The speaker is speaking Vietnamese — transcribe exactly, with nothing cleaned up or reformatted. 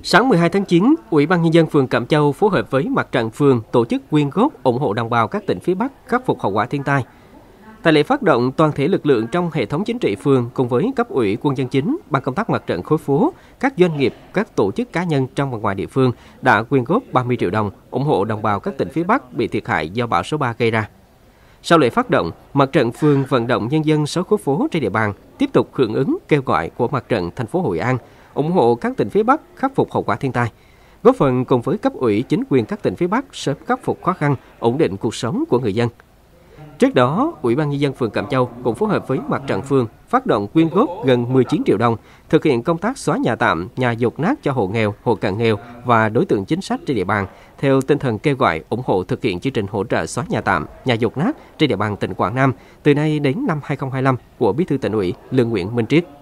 Sáng mười hai tháng chín, Ủy ban Nhân dân phường Cẩm Châu phối hợp với Mặt trận phường tổ chức quyên góp ủng hộ đồng bào các tỉnh phía Bắc khắc phục hậu quả thiên tai. Tại lễ phát động, toàn thể lực lượng trong hệ thống chính trị phường cùng với cấp ủy, quân dân chính, ban công tác mặt trận khối phố, các doanh nghiệp, các tổ chức cá nhân trong và ngoài địa phương đã quyên góp ba mươi triệu đồng ủng hộ đồng bào các tỉnh phía Bắc bị thiệt hại do bão số ba gây ra. Sau lễ phát động, Mặt trận phường vận động nhân dân sáu khối phố trên địa bàn tiếp tục hưởng ứng kêu gọi của Mặt trận thành phố Hội An ủng hộ các tỉnh phía Bắc khắc phục hậu quả thiên tai, góp phần cùng với cấp ủy chính quyền các tỉnh phía Bắc sớm khắc phục khó khăn, ổn định cuộc sống của người dân. Trước đó, Ủy ban Nhân dân phường Cẩm Châu cũng phối hợp với Mặt trận phường phát động quyên góp gần mười chín triệu đồng, thực hiện công tác xóa nhà tạm, nhà dột nát cho hộ nghèo, hộ cận nghèo và đối tượng chính sách trên địa bàn, theo tinh thần kêu gọi ủng hộ thực hiện chương trình hỗ trợ xóa nhà tạm, nhà dột nát trên địa bàn tỉnh Quảng Nam từ nay đến năm hai không hai lăm của Bí thư Tỉnh ủy Lương Nguyễn Minh Triết.